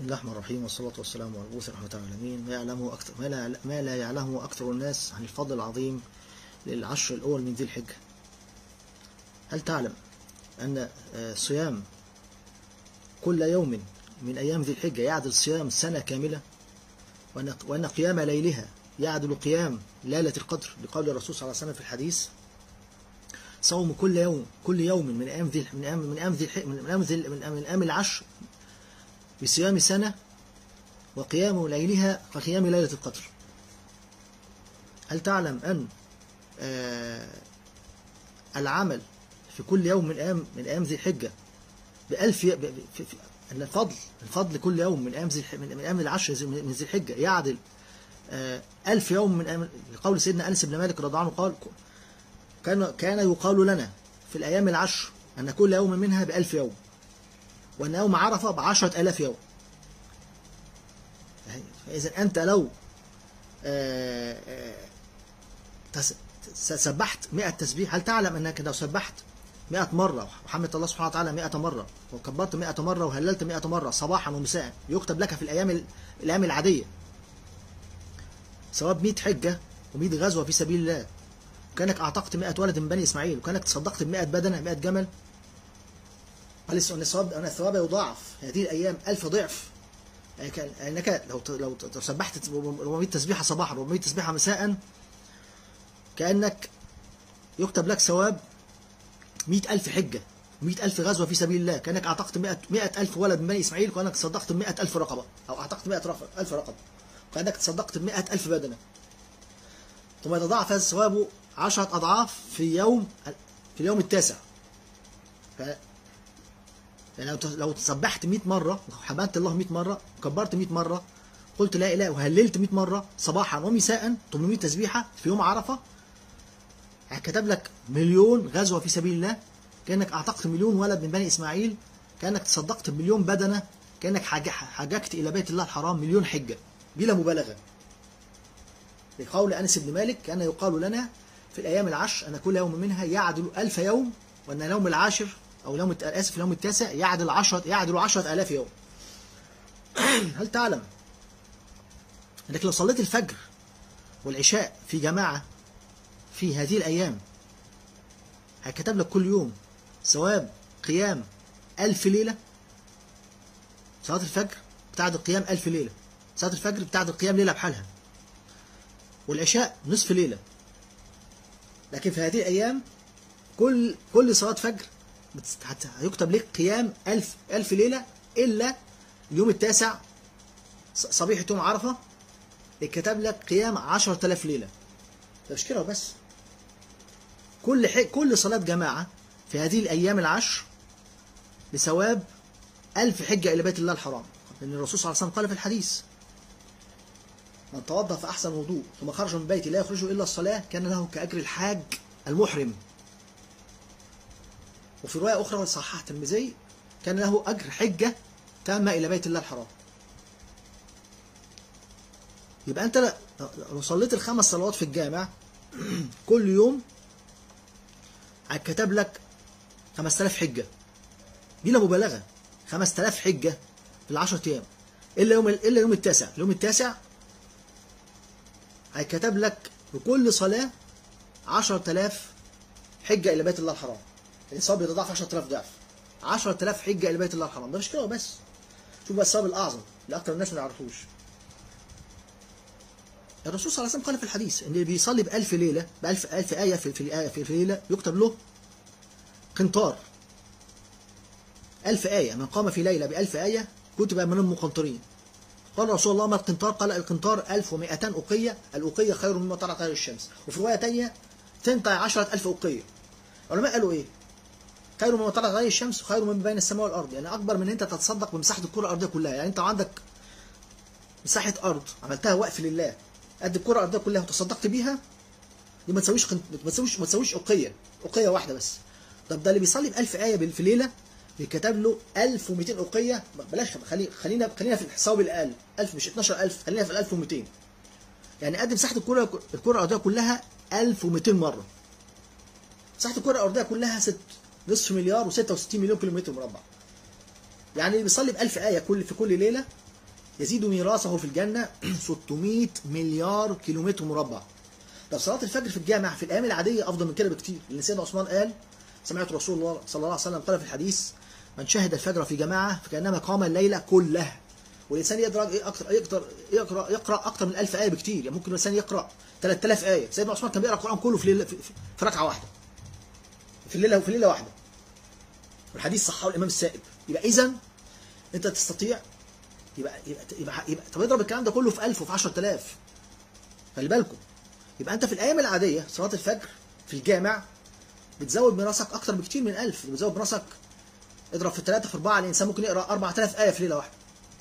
بسم الله الرحمن الرحيم، والصلاة والسلام على المبعوث رحمة العالمين. ما لا يعلمه أكثر الناس عن الفضل العظيم للعشر الأول من ذي الحجة. هل تعلم أن صيام كل يوم من أيام ذي الحجة يعدل صيام سنة كاملة، وأن قيام ليلها يعدل قيام ليلة القدر، لقول الرسول صلى الله عليه وسلم في الحديث: صوم كل يوم من أيام العشر بصيام سنة، وقيام ليلها كقيام ليلة القدر. هل تعلم أن العمل في كل يوم من أيام ذي الحجة أن الفضل كل يوم من أيام العشر من ذي الحجة يعدل 1000 يوم من أيام، لقول سيدنا أنس بن مالك رضي الله عنه قال: كان يقال لنا في الأيام العشر أن كل يوم منها ب1000 يوم، وأن يوم عرفة ب10,000 يوم. فإذا أنت لو سبحت 100 تسبيح، هل تعلم أنك لو سبحت 100 مرة وحمدت الله سبحانه وتعالى 100 مرة وكبرت 100 مرة وهللت 100 مرة صباحا ومساء، يكتب لك في الأيام العادية ثواب 100 حجة و100 غزوة في سبيل الله، وكانك أعتقت 100 ولد من بني إسماعيل، وكانك تصدقت ب100 بدنة 100 جمل. قال أن الثواب يضاعف هذه الأيام 1000 ضعف. أنك لو سبحت 400 تسبيحة صباحا و400 تسبيحة مساء، كأنك يكتب لك ثواب 100,000 حجة و100,000 غزوة في سبيل الله، كأنك أعتقت 100,000 ولد من بني إسماعيل، وكأنك تصدقت ب100,000 رقبة، أو أعتقت 100,000 رقبة، وكأنك تصدقت ب100,000 بدنة. ثم يتضاعف هذا الثواب 10 أضعاف في اليوم التاسع. يعني لو تسبحت 100 مرة وحمدت الله 100 مرة وكبرت 100 مرة، قلت لا إله وهللت 100 مرة صباحا ومساء 800 تسبيحة في يوم عرفة، كتب لك 1,000,000 غزوة في سبيل الله، كأنك أعتقت 1,000,000 ولد من بني إسماعيل، كأنك تصدقت ب1,000,000 بدنة، كأنك حججت إلى بيت الله الحرام 1,000,000 حجة بلا مبالغة. لقول أنس بن مالك: كان يقال لنا في الأيام العشر أن كل يوم منها يعدل 1000 يوم، وأن اليوم العاشر أو اليوم التاسع يعدل 10,000 يوم. هل تعلم أنك لو صليت الفجر والعشاء في جماعة في هذه الأيام، هيكتب لك كل يوم ثواب قيام 1000 ليلة؟ صلاة الفجر بتعدل قيام 1000 ليلة، صلاة الفجر بتعدل قيام ليلة بحالها، والعشاء نصف ليلة. لكن في هذه الأيام كل صلاة فجر هيكتب لك قيام 1000 ليلة، إلا اليوم التاسع صبيحة يوم عرفة اتكتب لك قيام 10,000 ليلة. ده مش كده وبس، كل صلاة جماعة في هذه الأيام العشر بثواب 1000 حجة إلى بيت الله الحرام، لأن الرسول صلى الله عليه وسلم قال في الحديث: من توضأ فأحسن وضوء ثم خرج من بيته لا يخرجه إلا الصلاة كان له كأجر الحاج المحرم. وفي رواية أخرى صححها الترمذي: كان له أجر حجة تامة إلى بيت الله الحرام. يبقى أنت لو صليت ال5 صلوات في الجامع كل يوم هيتكتب لك 5000 حجة بلا مبالغة، 5000 حجة في ال10 أيام، إلا يوم التاسع. اليوم التاسع هيتكتب لك بكل صلاة 10,000 حجة إلى بيت الله الحرام. الثواب بيتضاعف 10,000 ضعف، 10,000 حجة إلى بيت الله الحرام. ده مش كده بس، شوف بقى الثواب الأعظم اللي أكثر الناس ما يعرفوش. الرسول صلى الله عليه وسلم قال في الحديث إن اللي بيصلي ب1000 ليلة، ب1000 آية في ليلة، يكتب له قنطار 1000 آية. من قام في ليلة ب1000 آية كتب من المقنطرين. قال رسول الله: ما القنطار؟ قال: القنطار 1200 أوقية، الأوقية خير مما طلعت عليه الشمس. وفي رواية تانية: 10,000 أوقية. العلماء قالوا إيه؟ خير مما طلعت عليه الشمس وخير مما بين السماء والأرض، يعني أكبر من أنت تتصدق بمساحة الكرة الأرضية كلها. يعني أنت عندك مساحة أرض عملتها وقف لله قد الكرة الأرضية كلها وتصدقت بيها، دي ما تسويش أوقية واحدة بس. طب ده اللي بيصلي ب1000 آية في ليلة بيكتب له 1200 أوقية. بلاش، خلينا في الحساب الأقل، 1000 مش 12,000، خلينا في 1200. يعني قد مساحة الكرة الأرضية كلها 1200 مرة. مساحة الكرة الأرضية كلها 6.5 مليار و66 مليون كيلومتر مربع. يعني اللي بيصلي ب1000 آية في كل ليلة يزيد ميراثه في الجنة 600 مليار كيلومتر مربع. طب صلاة الفجر في الجامع في الأيام العادية أفضل من كده بكتير، لأن سيدنا عثمان قال، سمعت رسول الله صلى الله عليه وسلم قال في الحديث: من شهد الفجر في جماعة فكأنما قام الليلة كلها. والإنسان يقرأ أكتر من 1000 آية بكتير، يعني ممكن الإنسان يقرأ 3000 آية. سيدنا عثمان كان بيقرأ القرآن كله في ركعة واحدة، في ليلة واحدة. والحديث صححه الإمام السائب. يبقى إذا أنت تستطيع، يبقى طب اضرب الكلام ده كله في 1000 وفي 10000. خلي بالكم، يبقى أنت في الأيام العادية صلاة الفجر في الجامع بتزود ميراثك أكتر بكتير من 1000. بتزود ميراثك، اضرب في 3 في 4، الإنسان ممكن يقرأ 4000 آية في ليلة واحدة.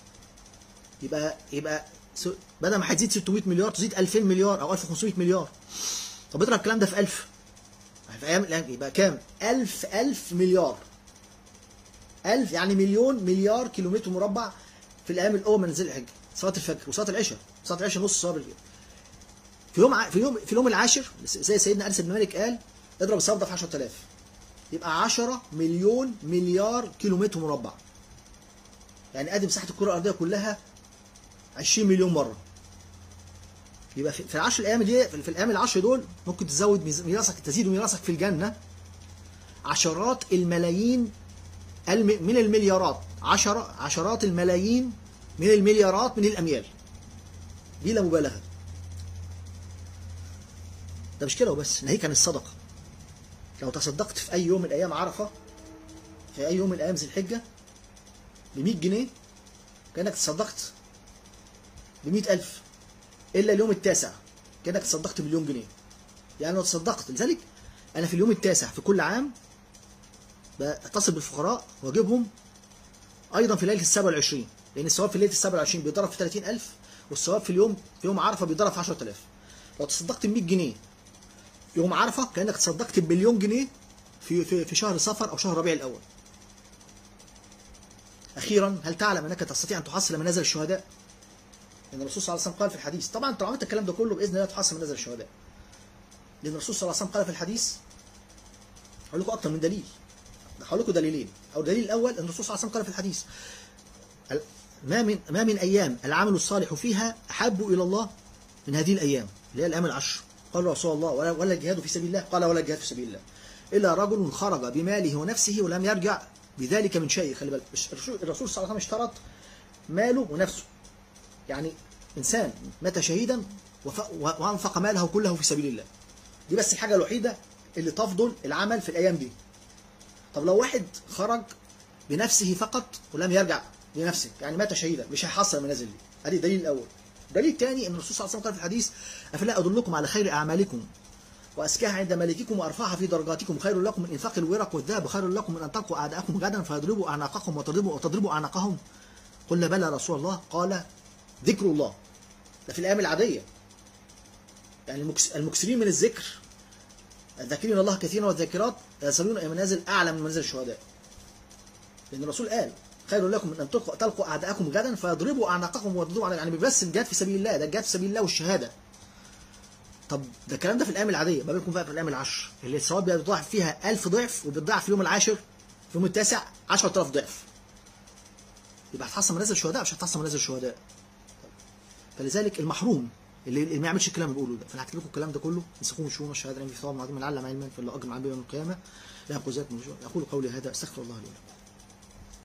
يبقى بدل ما هتزيد 600 مليار تزيد 2000 مليار أو 1500 مليار. طب اضرب الكلام ده في 1000 في أيام الآن، يبقى كام؟ 1000 مليار. 1000 يعني مليون مليار كيلومتر مربع في الأيام الأول من ذي الحجة. صلاة الفجر وصلاة العشاء، صلاة العشاء نص صلاة في اليوم العاشر، زي سيدنا أنس بن مالك قال: اضرب الصلاة ده في 10000، يبقى 10 مليون مليار كيلومتر مربع. يعني ادي مساحة الكرة الأرضية كلها 20 مليون مرة. يبقى في العشر الأيام دي، في الأيام العشر دول ممكن تزود تزيد ميراثك في الجنة عشرات الملايين من المليارات، عشرات الملايين من المليارات من الأميال، بلا مبالغة. ده مش كده وبس، ناهيك عن الصدقة. لو تصدقت في أي يوم من أيام عرفة، في أي يوم من أيام ذي الحجة ب 100 جنيه كأنك تصدقت ب 100,000، إلا اليوم التاسع كأنك تصدقت بمليون جنيه. يعني لو تصدقت، لذلك أنا في اليوم التاسع في كل عام بتصل بالفقراء وأجيبهم أيضا في ليلة 27، لأن الثواب في ليلة 27 بيضرب في 30,000، والثواب في يوم عرفة بيضرب في 10,000. لو تصدقت ب 100 جنيه يوم عرفة كأنك تصدقت بمليون جنيه في شهر صفر أو شهر ربيع الأول. أخيرا، هل تعلم أنك تستطيع أن تحصل منازل الشهداء؟ لأن الرسول صلى الله عليه وسلم قال في الحديث، طبعا أنت لو عملت الكلام ده كله بإذن الله تحصل منازل الشهداء. لأن الرسول صلى الله عليه وسلم قال في الحديث، هقول لكم أكتر من دليل، هقول لكم دليلين. أو الدليل الأول أن الرسول صلى الله عليه وسلم قال في الحديث: ما من أيام العمل الصالح فيها أحب إلى الله من هذه الأيام، اللي هي الأيام العشر. قال رسول الله: ولا الجهاد في سبيل الله؟ قال: ولا الجهاد في سبيل الله إلا رجل خرج بماله ونفسه ولم يرجع بذلك من شيء. خلي بالك، الرسول صلى الله عليه وسلم اشترط ماله ونفسه، يعني إنسان مات شهيدا وأنفق ماله كله في سبيل الله. دي بس الحاجة الوحيدة اللي تفضل العمل في الأيام دي. طب لو واحد خرج بنفسه فقط ولم يرجع لنفسه، يعني مات شهيدا، مش هيحصل المنازل دي. ادي الدليل الاول. الدليل الثاني ان الرسول صلى الله عليه وسلم قال في الحديث: افلا ادلكم على خير اعمالكم وازكاها عند ملككم وارفعها في درجاتكم، خير لكم من انفاق الورق والذهب، خير لكم من ان تلقوا اعداءكم غدا فيضربوا اعناقكم وتضربوا اعناقهم. قلنا: بلى يا رسول الله. قال: ذكر الله. ده في الايام العاديه، يعني المكثرين من الذكر، الذاكرين الله كثيرا والذاكرات يصلون منازل اعلى من منازل الشهداء. لان الرسول قال: خير لكم من ان تلقوا اعداءكم غدا فيضربوا اعناقكم ويضربوا اعناقكم. يعني بس الجهاد في سبيل الله، ده الجهاد في سبيل الله والشهاده. طب ده الكلام ده في الايام العاديه، ما بالكم بقى في الايام العشر اللي الثواب بيتضاعف فيها 1000 ضعف، وبيتضاعف في اليوم العاشر، في اليوم التاسع 10,000 ضعف. يبقى هتحصل منازل الشهداء مش هتحصل منازل الشهداء. فلذلك المحروم اللي ما يعملش الكلام اللي بيقوله ده، فانا هكتب لكم الكلام ده كله: انسكم الشؤون والشهاده في ثواب عظيم من علم علما فالله اجر عن يوم القيامه لا يقول ذلك من اقول قولي هذا استغفر الله لي ولكم.